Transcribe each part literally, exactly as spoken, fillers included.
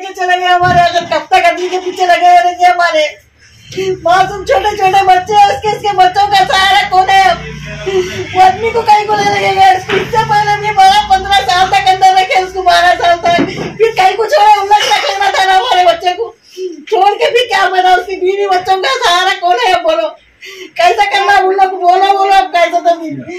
लेके चले गए हमारे, अगर कब तक आदमी के पीछे लगे रहेंगे हमारे मासूम छोटे छोटे बच्चे हैं, उसके इसके बच्चों का सहारा कौन है? वो आदमी को कहीं को ले लगेगा, इससे पहले भी बारह पंद्रह साल तक अंदर रखे उसको, बारह साल तक, फिर कहीं कुछ हो हम लोग तक लेना था ना हमारे बच्चे को, छोड़ के भी क्या बना? उसकी बीवी बच्चों का सहारा कौन है? बोलो कैसा करना उन लोग, बोलो बोलो अब कैसा तो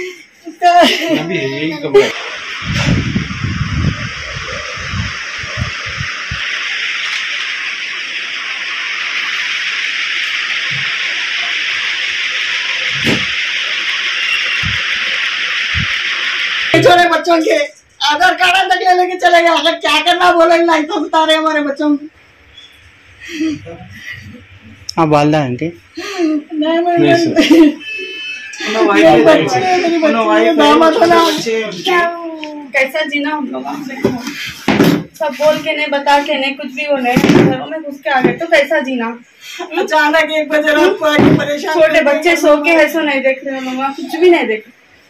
छोटे बच्चों के आधार कार्ड तक ले लेके चले गए, अगर क्या करना बोलो नहीं तो बता रहे हमारे बच्चों को। हाँ वालदा आंटी नहीं कैसा जीना हम लोग, सब बोल के नहीं, बता के नहीं, कुछ भी वो नहीं, घरों में घुस के आ गए तो कैसा जीना? अचानक एक बजे रात को आके परेशान, छोटे बच्चे सो के है, सो नहीं देख रहे हम लोग, कुछ भी नहीं देख।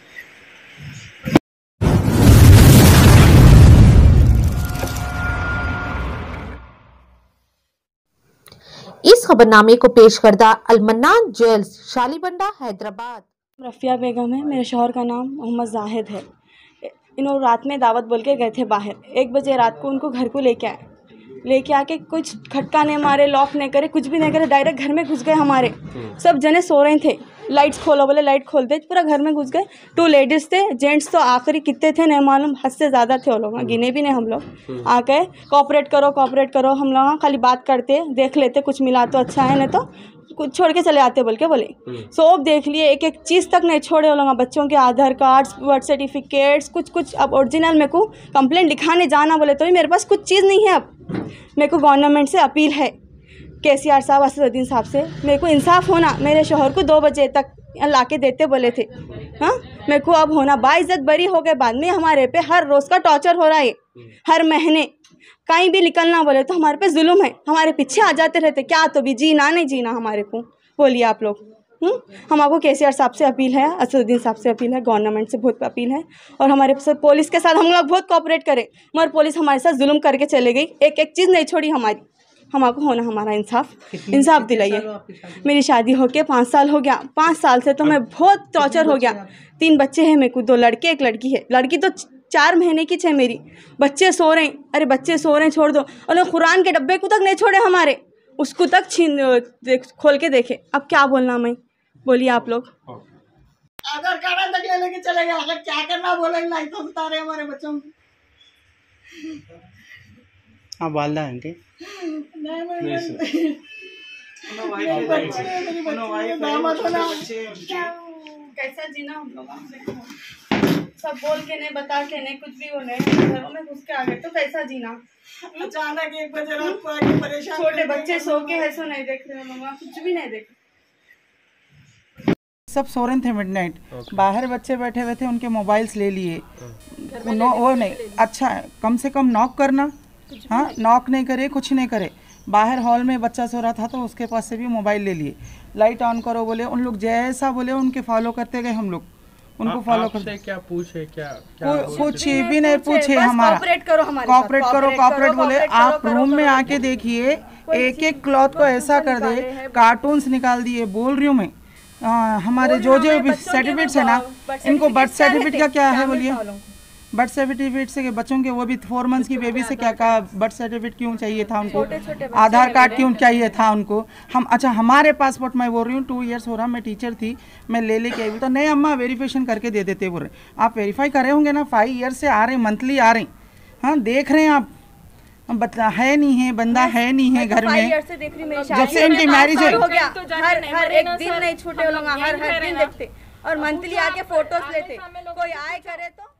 इस खबरनामे को पेश करदा अलमन्नान ज्वेल्स, शालीबंडा, हैदराबाद। रफिया बेगम है, मेरे शौहर का नाम मोहम्मद जाहिद है। इन्होंने रात में दावत बोल के गए थे बाहर, एक बजे रात को उनको घर को लेके आए, लेके आके कुछ खटका नहीं मारे, लॉक नहीं करे, कुछ भी नहीं करे, डायरेक्ट घर में घुस गए हमारे। सब जने सो रहे थे, लाइट्स खोलो बोले लाइट खोलते, पूरा घर में घुस गए। टू लेडीज़ थे, जेंट्स तो आखिरी कितने थे नहीं मालूम, हद से ज़्यादा थे वो लोग, गिने भी नहीं हम लोग। आके कॉपरेट करो कॉपरेट करो, हम लोग खाली बात करते, देख लेते, कुछ मिला तो अच्छा है, नहीं तो कुछ छोड़ के चले आते बोल के बोले। सब देख लिए, एक एक चीज़ तक नहीं छोड़े वो लोग, बच्चों के आधार कार्ड्स, बर्थ सर्टिफिकेट्स, कुछ कुछ। अब ओरिजिनल मेरे को कंप्लेंट लिखाने जाना बोले तो भी मेरे पास कुछ चीज़ नहीं है। अब मेरे को गवर्नमेंट से अपील है, के सी आर साहब, असदुद्दीन साहब से, मेरे को इंसाफ होना। मेरे शौहर को दो बजे तक ला के देते बोले थे, हाँ मेरे को अब होना। बाइज्जत बरी हो गए, बाद में हमारे पे हर रोज़ का टॉर्चर हो रहा है, हर महीने कहीं भी निकलना बोले तो हमारे पे जुल्म है, हमारे पीछे आ जाते रहते। क्या तो भी जीना नहीं जीना हमारे को, बोलिए आप लोग। हम्म हमारे के सी आर साहब से अपील है, असदुद्दीन साहब से अपील है, गवर्नमेंट से बहुत अपील है, और हमारे पुलिस के साथ हम लोग बहुत कोऑपरेट करें, मगर पुलिस हमारे साथ जुल्म करके चले गई, एक एक चीज़ नहीं छोड़ी हमारी। हमारे होना हमारा इंसाफ, इंसाफ दिलाइए। मेरी शादी होके पाँच साल हो गया, पाँच साल से तो मैं बहुत टॉर्चर हो गया। तीन बच्चे हैं मेरे को, दो लड़के एक लड़की है। लड़की तो चार महीने की है मेरी, बच्चे सो रहे हैं, अरे बच्चे सो रहे हैं छोड़ दो, और कुरान के डब्बे को तक नहीं छोड़े हमारे, उसको तक छीन देख, खोल के देखे। अब क्या बोलना मैं, बोलिए आप लोग। आधार कार्ड तक ले लेके चले गए, अगर क्या करना बोलो नहीं तो बता रहे हमारे बच्चों को। हाँ वालदा आंटी कैसा जीना हम लोग, सब बोल के नहीं, बता के नहीं, कुछ भी वो नहीं, घरों में घुस के आ गए तो कैसा जीना? अचानक एक बजे रात को आके परेशान, छोटे बच्चे सो के है, सो नहीं देख रहे हम लोग, कुछ भी नहीं देख। सब सो रहे थे मिडनाइट, बाहर बच्चे बैठे हुए थे, उनके मोबाइल्स ले लिए। नो वो नहीं, अच्छा कम से कम नॉक करना, हाँ नॉक नहीं करे, कुछ नहीं करे। बाहर हॉल में बच्चा सो रहा था तो उसके पास से भी मोबाइल ले लिए, लाइट ऑन करो बोले, उन लोग जैसा बोले उनके फॉलो करते गए हम लोग, उनको फॉलो करते। क्या पूछे, क्या कुछ भी नहीं पूछे, हमारा कॉपरेट करो कॉपरेट बोले। आप रूम में आके देखिए, एक एक क्लॉथ को ऐसा कर दे, कार्टून्स निकाल दिए। बोल रही हूँ मैं, आ, हमारे जो जो सर्टिफिकेट्स है ना, इनको बर्थ सर्टिफिकेट का क्या है बोलिए, बर्थ सर्टिफिकेट से बच्चों के, वो भी फोर मंथ्स की बेबी से क्या कहा, बर्थ सर्टिफिकेट क्यों चाहिए था उनको, आधार कार्ड क्यों चाहिए था उनको। हम अच्छा हमारे पासपोर्ट, मैं बोल रही हूँ टू इयर्स हो रहा, मैं टीचर थी, मैं ले लेके आई, तो नहीं अम्मा वेरिफिकेशन करके दे देते बोल रहे। आप वेरीफाई कर रहे होंगे ना, फाइव ईयर्स से आ रहे, मंथली आ रहे, हाँ देख रहे हैं आप, बता है नहीं है, बंदा है नहीं है घर में, जब से उनकी मैरिज है। हर हर एक दिन नहीं छूटे, हर हर दिन देखते और मंथली आके फोटोज लेते, कोई आए करे तो